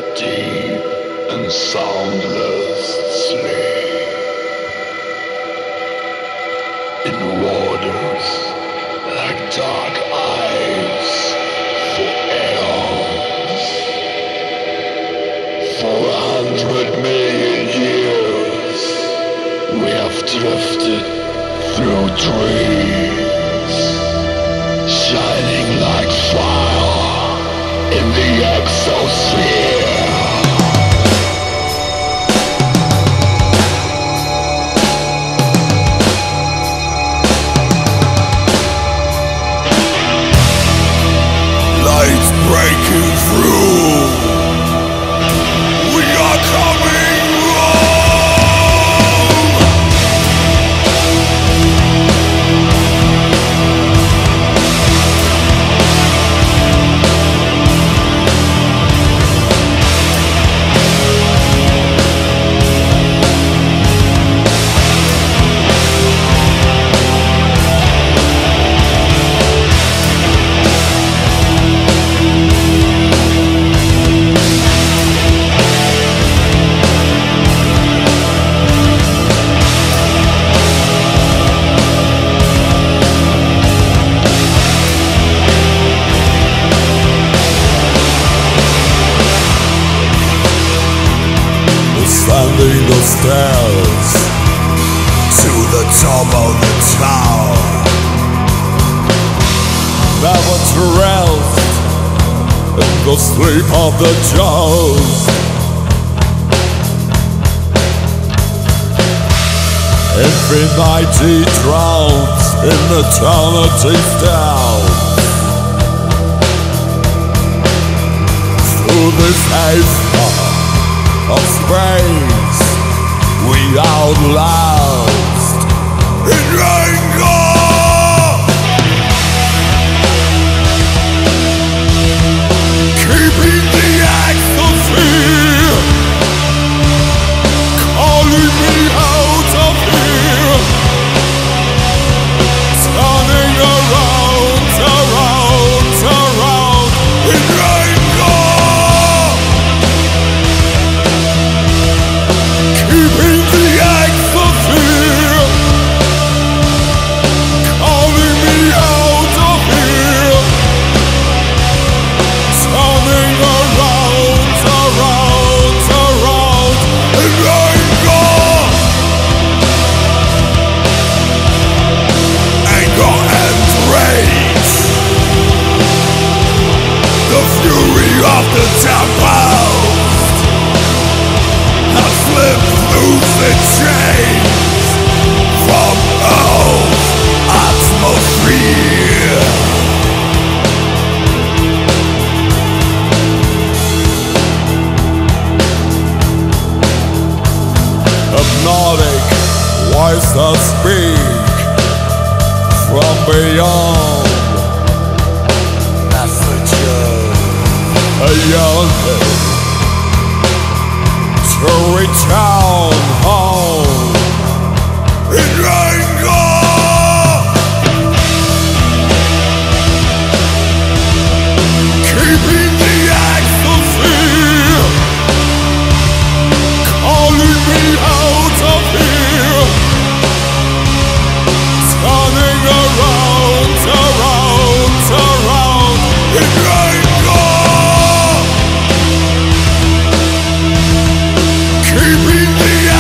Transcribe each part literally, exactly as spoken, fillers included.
deep and soundless sleep, in waters like dark eyes for eons. For a hundred million years we have drifted through dreams, shining like fire in the exosphere. Lights breaking through. We are coming home. Ascending the stairs to the top of the tower, never to rest in the sleep of the just. Infinity drowns in eternity's depths. Through this haze of space, we outlast in anger, keeping the exosphere, calling me out of here, turning around, around, around in anger. Keeping the exosphere, calling me out of here, turning around, around, around in anger. Anger and rage, the fury of the tempest has slipped through the chains from Earth's atmosphere. Hypnotic voices speak from beyond, messages a yearning to return home in anger, keeping the exosphere, calling me out of here, turning around, around, around in anger. Keeping the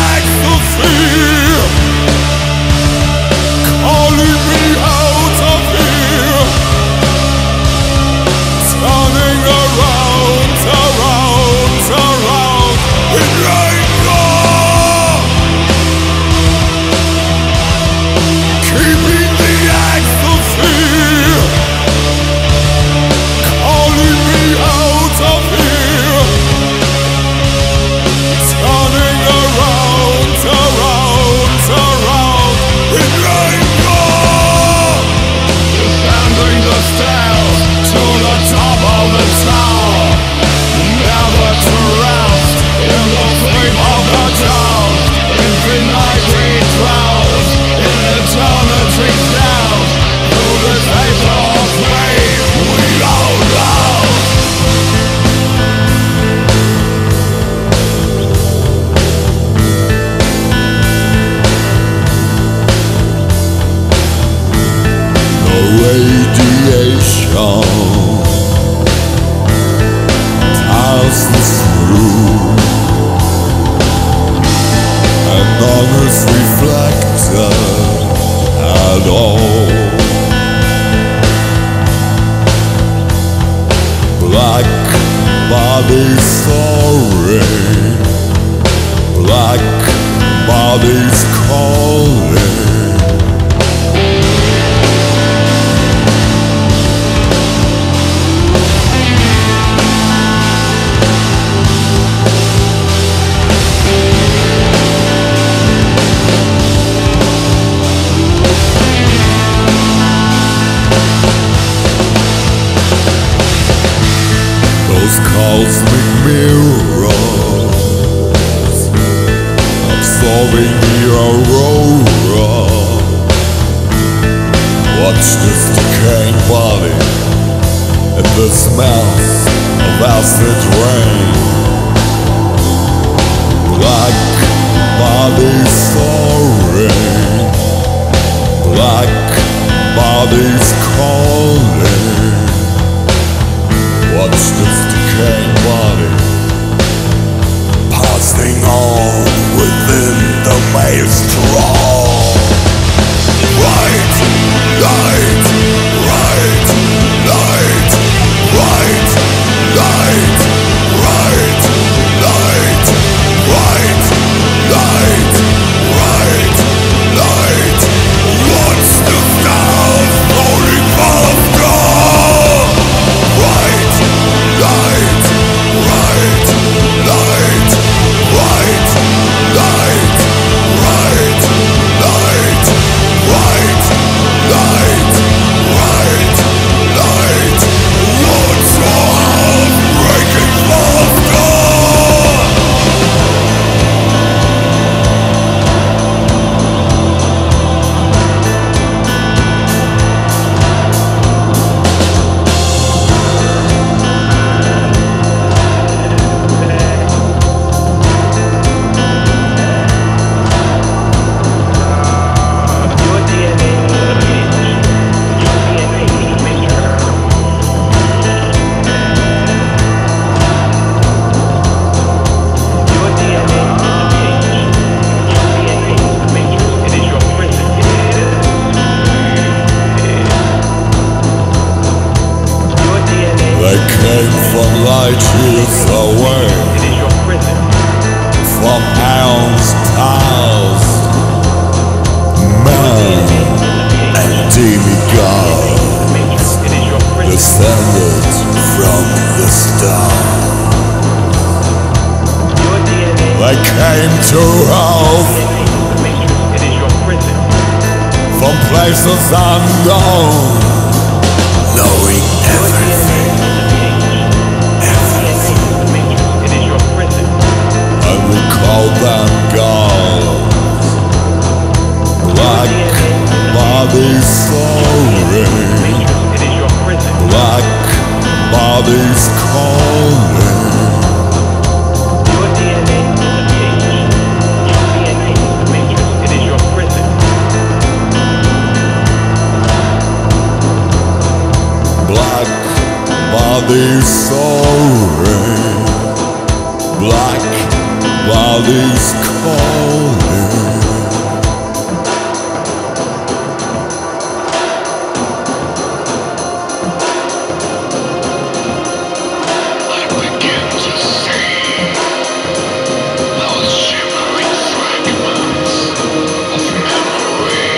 bodies soaring, black bodies calling. Those cosmic mirrors absorbing the aurora. Watch this decaying body and the smells of acid rain. Black bodies soaring, black bodies calling. Watch this decaying body passing on within the maelstrom. Right, light, right, light, right, light, right, light, right, light, right, light. Watch the stars floating faster. Right, light, right, light, right, light, right, light, right, light, right, light. Watch your heart breaking faster. They came from light years away, from aeons past, men and demigods descended from the stars. They came to Earth from places unknown, knowing everything. And we call them gods. Black bodies soaring, black bodies calling. Black bodies soaring, black bodies calling. I begin to see those shimmering fragments of memory.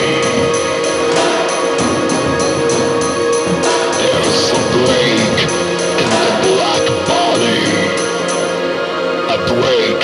There's a break in the black body, a break